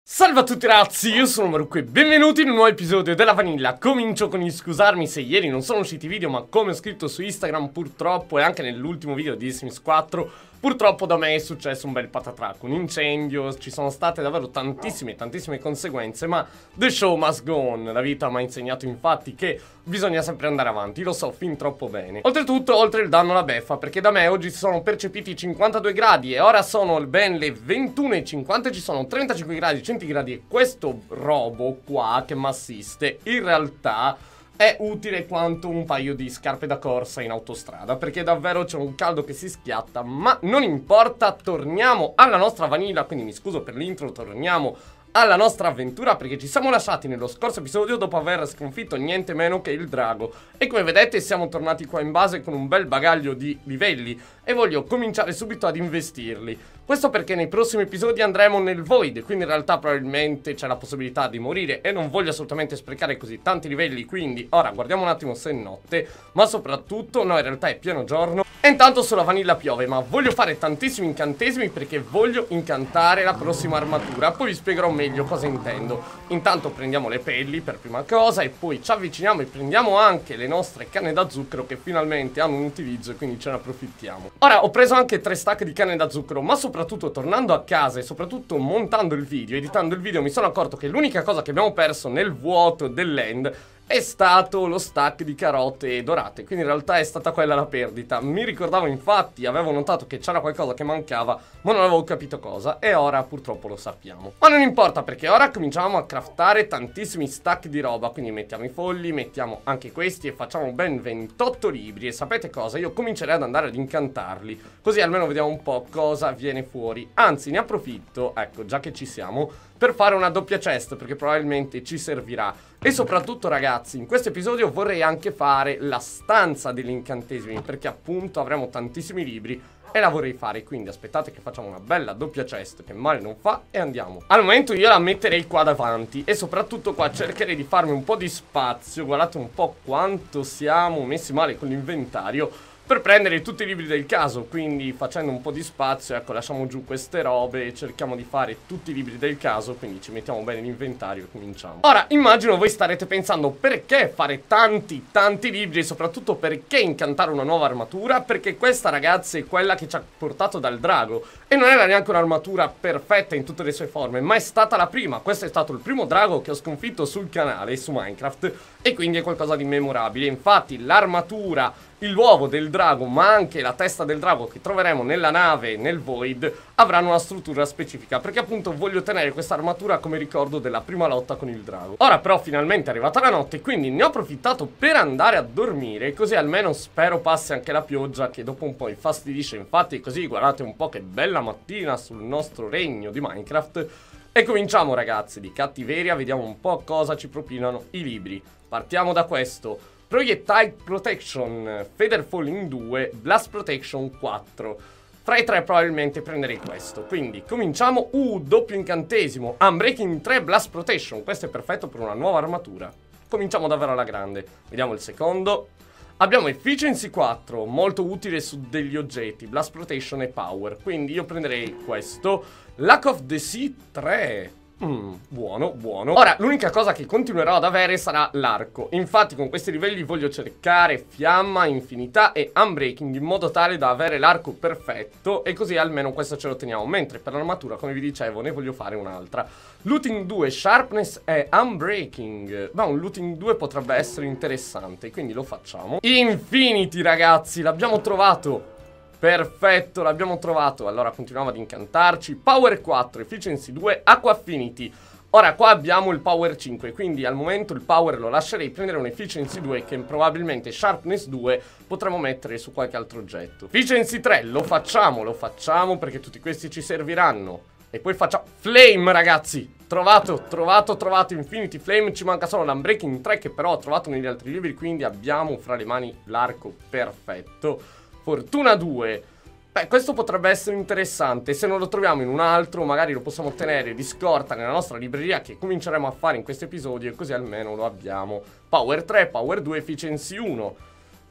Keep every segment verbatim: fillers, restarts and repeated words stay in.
Salve a tutti ragazzi, io sono Marucco e benvenuti in un nuovo episodio della Vanilla. Comincio con il scusarmi se ieri non sono usciti video, ma come ho scritto su Instagram purtroppo e anche nell'ultimo video di The Sims quattro, purtroppo da me è successo un bel patatrack, un incendio, ci sono state davvero tantissime, tantissime conseguenze, ma the show must go on. La vita mi ha insegnato infatti che bisogna sempre andare avanti, lo so fin troppo bene. Oltretutto, oltre il danno alla beffa, perché da me oggi si sono percepiti cinquantadue gradi e ora sono ben le ventuno e cinquanta, ci sono trentacinque gradi centigradi e questo robo qua che mi assiste in realtà è utile quanto un paio di scarpe da corsa in autostrada, perché davvero c'è un caldo che si schiatta, ma non importa, torniamo alla nostra vanilla, quindi mi scuso per l'intro, torniamo alla nostra avventura perché ci siamo lasciati nello scorso episodio dopo aver sconfitto niente meno che il drago e come vedete siamo tornati qua in base con un bel bagaglio di livelli e voglio cominciare subito ad investirli. Questo perché nei prossimi episodi andremo nel Void, quindi in realtà probabilmente c'è la possibilità di morire e non voglio assolutamente sprecare così tanti livelli, quindi ora guardiamo un attimo se è notte, ma soprattutto no, in realtà è pieno giorno e intanto sulla vanilla piove, ma voglio fare tantissimi incantesimi perché voglio incantare la prossima armatura, poi vi spiegherò meglio cosa intendo. Intanto prendiamo le pelli per prima cosa e poi ci avviciniamo e prendiamo anche le nostre canne da zucchero che finalmente hanno un utilizzo e quindi ce ne approfittiamo. Ora ho preso anche tre stack di canne da zucchero, ma soprattutto tornando a casa e soprattutto montando il video, editando il video, mi sono accorto che l'unica cosa che abbiamo perso nel vuoto dell'end è stato lo stack di carote dorate, quindi in realtà è stata quella la perdita. Mi ricordavo infatti, avevo notato che c'era qualcosa che mancava, ma non avevo capito cosa e ora purtroppo lo sappiamo. Ma non importa perché ora cominciamo a craftare tantissimi stack di roba, quindi mettiamo i fogli, mettiamo anche questi e facciamo ben ventotto libri e sapete cosa? Io comincerei ad andare ad incantarli, così almeno vediamo un po' cosa viene fuori. Anzi ne approfitto, ecco già che ci siamo, per fare una doppia chest perché probabilmente ci servirà. E soprattutto ragazzi, in questo episodio vorrei anche fare la stanza degli incantesimi perché appunto avremo tantissimi libri e la vorrei fare, quindi aspettate che facciamo una bella doppia chest che male non fa e andiamo. Al momento io la metterei qua davanti e soprattutto qua cercherei di farmi un po' di spazio, guardate un po' quanto siamo messi male con l'inventario, per prendere tutti i libri del caso, quindi facendo un po' di spazio, ecco, lasciamo giù queste robe e cerchiamo di fare tutti i libri del caso, quindi ci mettiamo bene l'inventario e cominciamo. Ora, immagino voi starete pensando perché fare tanti, tanti libri e soprattutto perché incantare una nuova armatura, perché questa, ragazzi, è quella che ci ha portato dal drago e non era neanche un'armatura perfetta in tutte le sue forme, ma è stata la prima. Questo è stato il primo drago che ho sconfitto sul canale, su Minecraft, e quindi è qualcosa di memorabile. Infatti l'armatura, l'uovo del drago, ma anche la testa del drago che troveremo nella nave nel Void avranno una struttura specifica, perché appunto voglio tenere questa armatura come ricordo della prima lotta con il drago. Ora però finalmente è arrivata la notte, quindi ne ho approfittato per andare a dormire, così almeno spero passi anche la pioggia che dopo un po' infastidisce. Infatti così guardate un po' che bella mattina sul nostro regno di Minecraft. E cominciamo ragazzi, di cattiveria, vediamo un po' cosa ci propinano i libri. Partiamo da questo: Projectile Protection, Feather Falling due, Blast Protection quattro. Fra i tre probabilmente prenderei questo, quindi cominciamo. Uh, doppio incantesimo, Unbreaking tre, Blast Protection, questo è perfetto per una nuova armatura. Cominciamo davvero alla grande, vediamo il secondo. Abbiamo Efficiency quattro, molto utile su degli oggetti, Blast Protection e Power, quindi io prenderei questo. Lack of the Sea tre. Mm, buono, buono. Ora, l'unica cosa che continuerò ad avere sarà l'arco. Infatti con questi livelli voglio cercare fiamma, infinità e unbreaking in modo tale da avere l'arco perfetto e così almeno questo ce lo teniamo. Mentre per l'armatura, come vi dicevo, ne voglio fare un'altra. Looting due, sharpness e unbreaking. Ma un looting due potrebbe essere interessante, quindi lo facciamo. Infinity ragazzi, l'abbiamo trovato. Perfetto, l'abbiamo trovato. Allora continuiamo ad incantarci. Power quattro, Efficiency due, Aqua Affinity. Ora qua abbiamo il Power cinque, quindi al momento il Power lo lascerei, prendere un Efficiency due che probabilmente Sharpness due potremo mettere su qualche altro oggetto. Efficiency tre, lo facciamo, lo facciamo perché tutti questi ci serviranno. E poi facciamo Flame ragazzi. Trovato, trovato, trovato Infinity Flame. Ci manca solo l'Unbreaking tre che però ho trovato negli altri libri, quindi abbiamo fra le mani l'arco perfetto. Fortuna due. Beh, questo potrebbe essere interessante. Se non lo troviamo in un altro, magari lo possiamo ottenere di scorta nella nostra libreria, che cominceremo a fare in questo episodio, e così almeno lo abbiamo. Power tre, Power due, Efficiency uno.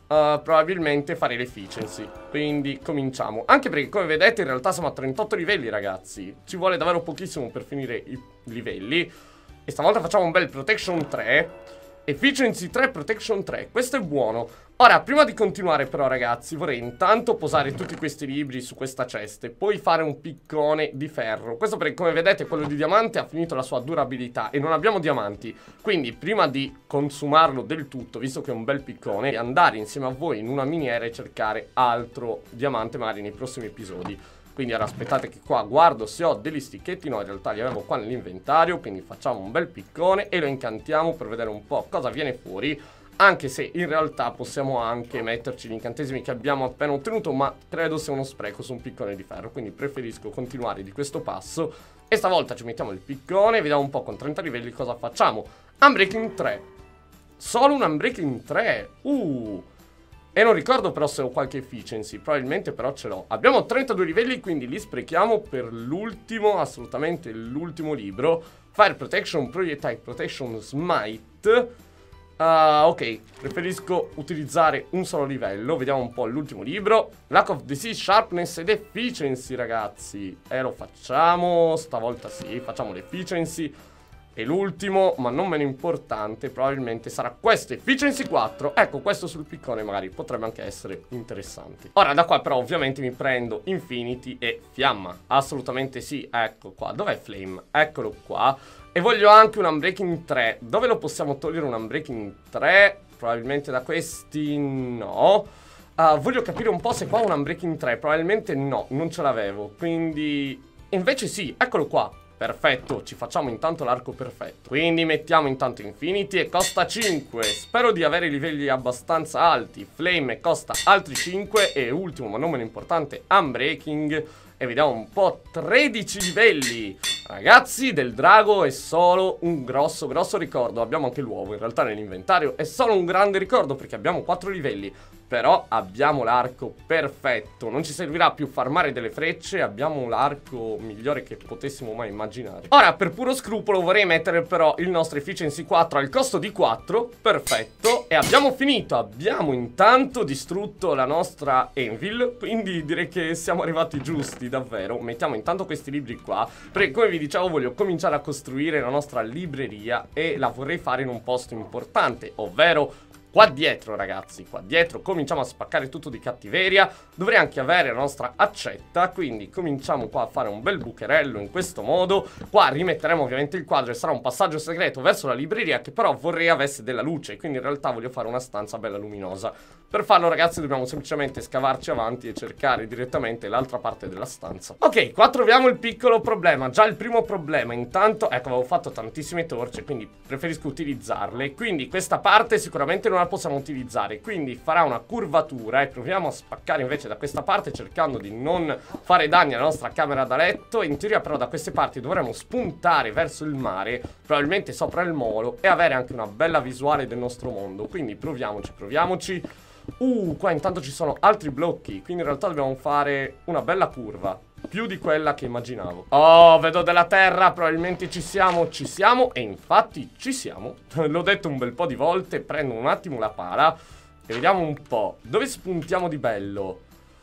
Uh, probabilmente fare l'efficiency. Quindi cominciamo. Anche perché come vedete in realtà siamo a trentotto livelli, ragazzi. Ci vuole davvero pochissimo per finire i livelli. E stavolta facciamo un bel protection tre. Efficiency tre, protection tre. Questo è buono. Ora, prima di continuare però, ragazzi, vorrei intanto posare tutti questi libri su questa cesta e poi fare un piccone di ferro. Questo perché, come vedete, quello di diamante ha finito la sua durabilità e non abbiamo diamanti. Quindi, prima di consumarlo del tutto, visto che è un bel piccone, andare insieme a voi in una miniera e cercare altro diamante magari nei prossimi episodi. Quindi ora aspettate che qua guardo se ho degli sticchetti. No, in realtà li avevo qua nell'inventario. Quindi facciamo un bel piccone e lo incantiamo per vedere un po' cosa viene fuori. Anche se in realtà possiamo anche metterci gli incantesimi che abbiamo appena ottenuto, ma credo sia uno spreco su un piccone di ferro. Quindi preferisco continuare di questo passo. E stavolta ci mettiamo il piccone. Vediamo un po' con trenta livelli cosa facciamo. Unbreaking tre. Solo un Unbreaking tre. Uh E non ricordo però se ho qualche efficiency. Probabilmente però ce l'ho. Abbiamo trentadue livelli, quindi li sprechiamo per l'ultimo, assolutamente l'ultimo libro. Fire Protection, Projectile Protection, Smite. Uh, ok, preferisco utilizzare un solo livello. Vediamo un po' l'ultimo libro. Lack of Disease, Sharpness ed Efficiency, ragazzi. E lo facciamo. Stavolta sì, facciamo l'Efficiency. E l'ultimo, ma non meno importante, probabilmente sarà questo, Efficiency quattro. Ecco, questo sul piccone magari potrebbe anche essere interessante. Ora, da qua però ovviamente mi prendo Infinity e Fiamma. Assolutamente sì, ecco qua. Dov'è Flame? Eccolo qua. E voglio anche un Unbreaking tre. Dove lo possiamo togliere un Unbreaking tre? Probabilmente da questi no. Uh, voglio capire un po' se qua un Unbreaking tre. Probabilmente no, non ce l'avevo. Quindi invece sì, eccolo qua. Perfetto, ci facciamo intanto l'arco perfetto. Quindi mettiamo intanto Infinity e costa cinque. Spero di avere livelli abbastanza alti. Flame e costa altri cinque. E ultimo ma non meno importante, Unbreaking. E vediamo un po', tredici livelli. Ragazzi, del drago è solo un grosso grosso ricordo. Abbiamo anche l'uovo in realtà nell'inventario. È solo un grande ricordo perché abbiamo quattro livelli. Però abbiamo l'arco perfetto. Non ci servirà più farmare delle frecce. Abbiamo l'arco migliore che potessimo mai immaginare. Ora, per puro scrupolo, vorrei mettere però il nostro Efficiency quattro al costo di quattro. Perfetto. E abbiamo finito. Abbiamo intanto distrutto la nostra Anvil. Quindi direi che siamo arrivati giusti, davvero. Mettiamo intanto questi libri qua. Perché come vi dicevo voglio cominciare a costruire la nostra libreria. E la vorrei fare in un posto importante, ovvero qua dietro, ragazzi, qua dietro cominciamo a spaccare tutto di cattiveria. Dovrei anche avere la nostra accetta, quindi cominciamo qua a fare un bel bucherello in questo modo. Qua rimetteremo ovviamente il quadro e sarà un passaggio segreto verso la libreria che però vorrei avesse della luce. Quindi in realtà voglio fare una stanza bella luminosa. Per farlo, ragazzi, dobbiamo semplicemente scavarci avanti e cercare direttamente l'altra parte della stanza. Ok, qua troviamo il piccolo problema. Già il primo problema, intanto, ecco, avevo fatto tantissime torce, quindi preferisco utilizzarle. Quindi questa parte sicuramente non la possiamo utilizzare, quindi farà una curvatura e proviamo a spaccare invece da questa parte cercando di non fare danni alla nostra camera da letto. In teoria però da queste parti dovremo spuntare verso il mare, probabilmente sopra il molo, e avere anche una bella visuale del nostro mondo. Quindi proviamoci, proviamoci. Uh, qua intanto ci sono altri blocchi, quindi in realtà dobbiamo fare una bella curva, più di quella che immaginavo. Oh, vedo della terra, probabilmente ci siamo, ci siamo, e infatti ci siamo. L'ho detto un bel po' di volte, prendo un attimo la pala e vediamo un po'. Dove spuntiamo di bello?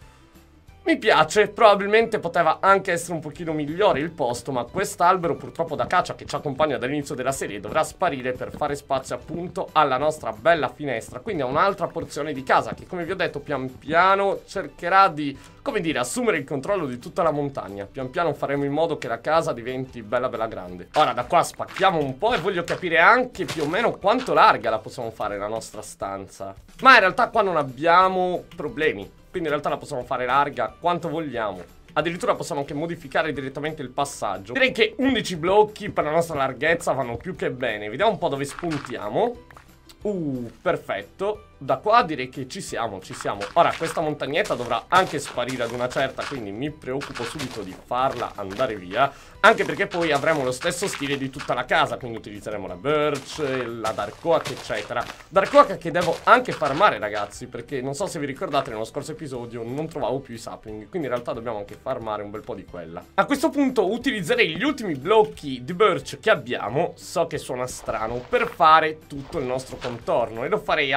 Mi piace, probabilmente poteva anche essere un pochino migliore il posto, ma quest'albero purtroppo da caccia che ci accompagna dall'inizio della serie dovrà sparire per fare spazio appunto alla nostra bella finestra, quindi a un'altra porzione di casa che, come vi ho detto, pian piano cercherà di, come dire, assumere il controllo di tutta la montagna. Pian piano faremo in modo che la casa diventi bella bella grande. Ora da qua spacchiamo un po' e voglio capire anche più o meno quanto larga la possiamo fare la nostra stanza. Ma in realtà qua non abbiamo problemi. Quindi in realtà la possiamo fare larga quanto vogliamo. Addirittura possiamo anche modificare direttamente il passaggio. Direi che undici blocchi per la nostra larghezza vanno più che bene. Vediamo un po' dove spuntiamo. Uh, perfetto. Da qua direi che ci siamo, ci siamo. Ora questa montagnetta dovrà anche sparire ad una certa, quindi mi preoccupo subito di farla andare via. Anche perché poi avremo lo stesso stile di tutta la casa, quindi utilizzeremo la birch, la dark oak, eccetera. Dark oak che devo anche farmare, ragazzi, perché non so se vi ricordate, nello scorso episodio non trovavo più i sapling, quindi in realtà dobbiamo anche farmare un bel po' di quella. A questo punto utilizzerei gli ultimi blocchi di birch che abbiamo, so che suona strano, per fare tutto il nostro contorno, e lo farei alto due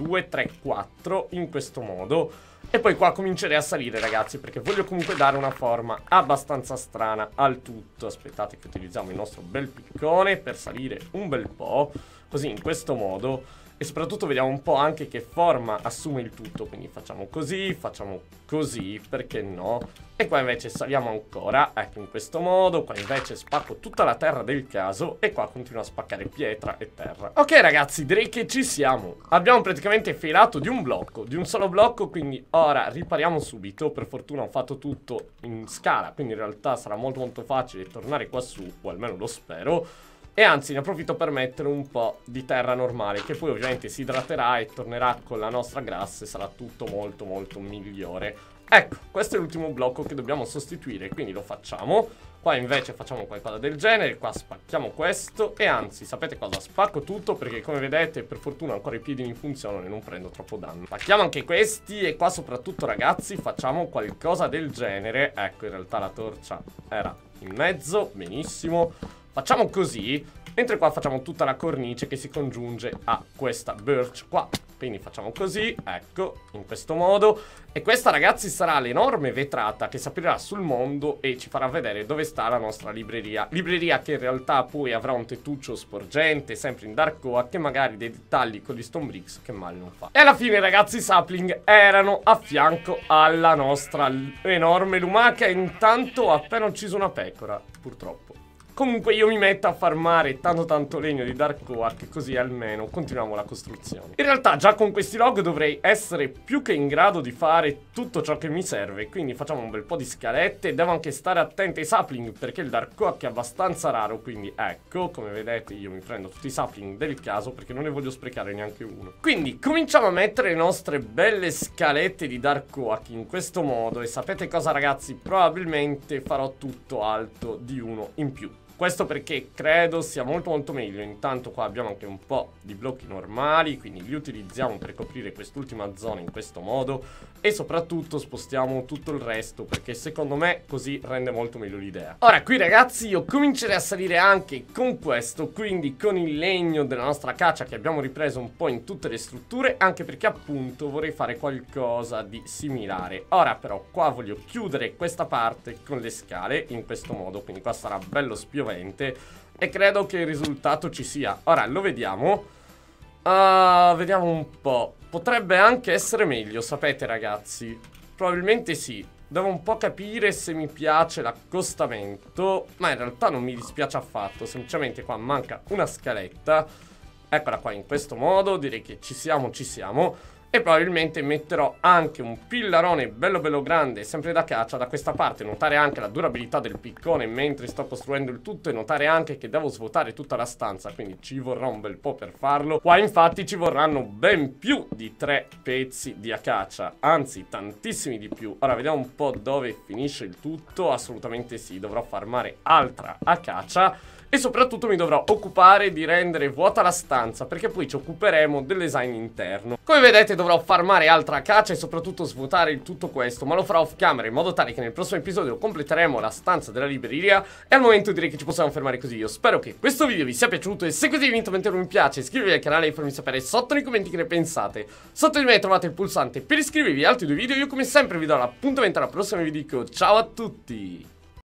due, tre, quattro in questo modo. E poi qua comincerei a salire, ragazzi, perché voglio comunque dare una forma abbastanza strana al tutto. Aspettate che utilizziamo il nostro bel piccone per salire un bel po', così in questo modo. E soprattutto vediamo un po' anche che forma assume il tutto. Quindi facciamo così, facciamo così, perché no? E qua invece saliamo ancora, ecco, in questo modo. Qua invece spacco tutta la terra del caso. E qua continuo a spaccare pietra e terra. Ok ragazzi, direi che ci siamo. Abbiamo praticamente filato di un blocco, di un solo blocco. Quindi ora ripariamo subito. Per fortuna ho fatto tutto in scala, quindi in realtà sarà molto molto facile tornare qua su, o almeno lo spero. E anzi ne approfitto per mettere un po' di terra normale, che poi ovviamente si idraterà e tornerà con la nostra grassa e sarà tutto molto molto migliore. Ecco, questo è l'ultimo blocco che dobbiamo sostituire, quindi lo facciamo. Qua invece facciamo qualcosa del genere, qua spacchiamo questo. E anzi, sapete cosa? Spacco tutto perché come vedete per fortuna ancora i piedi mi funzionano e non prendo troppo danno. Spacchiamo anche questi e qua soprattutto ragazzi facciamo qualcosa del genere. Ecco, in realtà la torcia era in mezzo, benissimo. Facciamo così, mentre qua facciamo tutta la cornice che si congiunge a questa birch qua. Quindi facciamo così, ecco, in questo modo. E questa ragazzi sarà l'enorme vetrata che si aprirà sul mondo e ci farà vedere dove sta la nostra libreria. Libreria che in realtà poi avrà un tettuccio sporgente, sempre in dark oak, e magari dei dettagli con gli stone bricks che male non fa. E alla fine ragazzi i sapling erano a fianco alla nostra enorme lumaca. E intanto ho appena ucciso una pecora, purtroppo. Comunque io mi metto a farmare tanto tanto legno di dark oak, così almeno continuiamo la costruzione. In realtà già con questi log dovrei essere più che in grado di fare tutto ciò che mi serve. Quindi facciamo un bel po' di scalette. Devo anche stare attento ai sapling perché il dark oak è abbastanza raro. Quindi ecco, come vedete io mi prendo tutti i sapling del caso perché non ne voglio sprecare neanche uno. Quindi cominciamo a mettere le nostre belle scalette di dark oak in questo modo. E sapete cosa ragazzi? Probabilmente farò tutto alto di uno in più. Questo perché credo sia molto molto meglio. Intanto qua abbiamo anche un po' di blocchi normali, quindi li utilizziamo per coprire quest'ultima zona in questo modo. E soprattutto spostiamo tutto il resto perché secondo me così rende molto meglio l'idea. Ora qui ragazzi io comincerei a salire anche con questo, quindi con il legno della nostra caccia che abbiamo ripreso un po' in tutte le strutture. Anche perché appunto vorrei fare qualcosa di similare. Ora però qua voglio chiudere questa parte con le scale in questo modo, quindi qua sarà bello spiovente. E credo che il risultato ci sia. Ora lo vediamo. uh, Vediamo un po'. Potrebbe anche essere meglio, sapete ragazzi? Probabilmente sì. Devo un po' capire se mi piace l'accostamento. Ma in realtà non mi dispiace affatto. Semplicemente qua manca una scaletta. Eccola qua in questo modo. Direi che ci siamo, ci siamo. E probabilmente metterò anche un pillarone bello bello grande, sempre da caccia, da questa parte. Notare anche la durabilità del piccone mentre sto costruendo il tutto. E notare anche che devo svuotare tutta la stanza, quindi ci vorrà un bel po' per farlo. Qua infatti ci vorranno ben più di tre pezzi di acacia, anzi tantissimi di più. Ora vediamo un po' dove finisce il tutto. Assolutamente sì, dovrò farmare altra acacia. E soprattutto mi dovrò occupare di rendere vuota la stanza, perché poi ci occuperemo del design interno. Come vedete dovrò farmare altra caccia e soprattutto svuotare il tutto questo, ma lo farò off camera in modo tale che nel prossimo episodio completeremo la stanza della libreria. E al momento direi che ci possiamo fermare così. Io spero che questo video vi sia piaciuto e se così vi invito a mettere un mi piace, iscrivetevi al canale e farmi sapere sotto nei commenti che ne pensate. Sotto di me trovate il pulsante per iscrivervi a altri due video. Io come sempre vi do l'appuntamento alla prossima. Vi dico ciao a tutti.